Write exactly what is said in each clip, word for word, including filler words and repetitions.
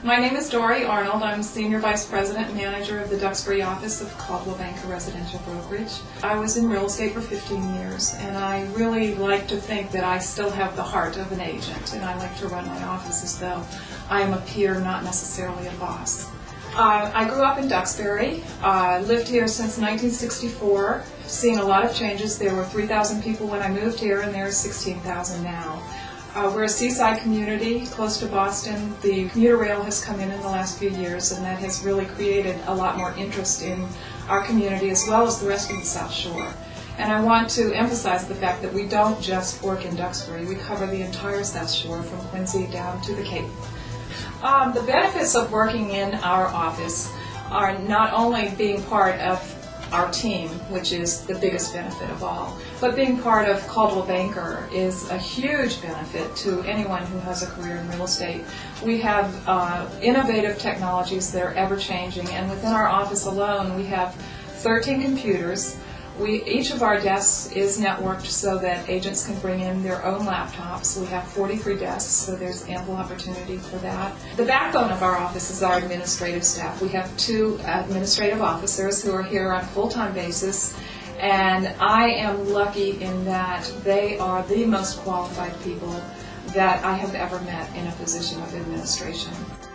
My name is Dorrie Arnold. I'm Senior Vice President and Manager of the Duxbury office of Coldwell Residential Brokerage. I was in real estate for fifteen years, and I really like to think that I still have the heart of an agent, and I like to run my office as though I am a peer, not necessarily a boss. Uh, I grew up in Duxbury, uh, lived here since nineteen sixty-four, seen a lot of changes. There were three thousand people when I moved here, and there are sixteen thousand now. Uh, we're a seaside community close to Boston. The commuter rail has come in in the last few years, and that has really created a lot more interest in our community as well as the rest of the South Shore. And I want to emphasize the fact that we don't just work in Duxbury. We cover the entire South Shore from Quincy down to the Cape. Um, the benefits of working in our office are not only being part of our team, which is the biggest benefit of all, but being part of Coldwell Banker is a huge benefit to anyone who has a career in real estate. We have uh, innovative technologies that are ever-changing, and within our office alone we have thirteen computers. We, each of our desks is networked so that agents can bring in their own laptops. We have forty-three desks, so there's ample opportunity for that. The backbone of our office is our administrative staff. We have two administrative officers who are here on a full-time basis, and I am lucky in that they are the most qualified people that I have ever met in a position of administration.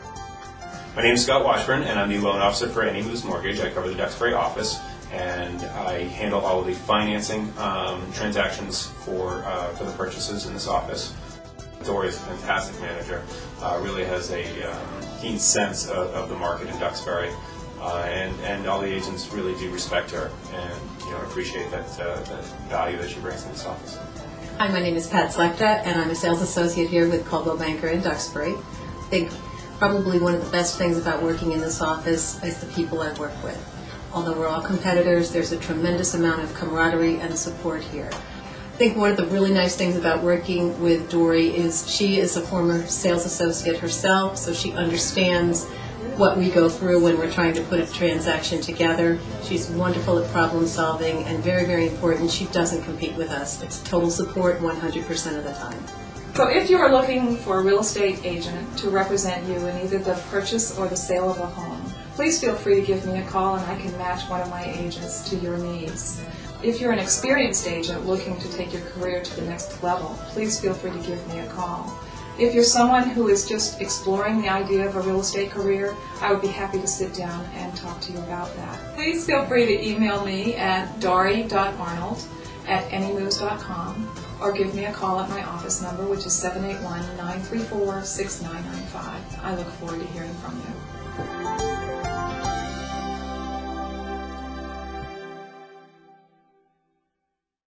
My name is Scott Washburn, and I'm the loan officer for Any Moves Mortgage. I cover the Duxbury office, and I handle all of the financing um, transactions for uh, for the purchases in this office. Dorrie is a fantastic manager, uh, really has a um, keen sense of, of the market in Duxbury, uh, and, and all the agents really do respect her and you know appreciate that, uh, that value that she brings to this office. Hi, my name is Pat Slechta, and I'm a sales associate here with Coldwell Banker in Duxbury. I think probably one of the best things about working in this office is the people I work with. Although we're all competitors, there's a tremendous amount of camaraderie and support here. I think one of the really nice things about working with Dorrie is she is a former sales associate herself, so she understands what we go through when we're trying to put a transaction together. She's wonderful at problem solving, and very, very important, she doesn't compete with us. It's total support one hundred percent of the time. So if you are looking for a real estate agent to represent you in either the purchase or the sale of a home, please feel free to give me a call and I can match one of my agents to your needs. If you're an experienced agent looking to take your career to the next level, please feel free to give me a call. If you're someone who is just exploring the idea of a real estate career, I would be happy to sit down and talk to you about that. Please feel free to email me at dorrie dot arnold at any moves dot com or give me a call at my office number, which is seven eight one, nine three four, six nine nine five. I look forward to hearing from you.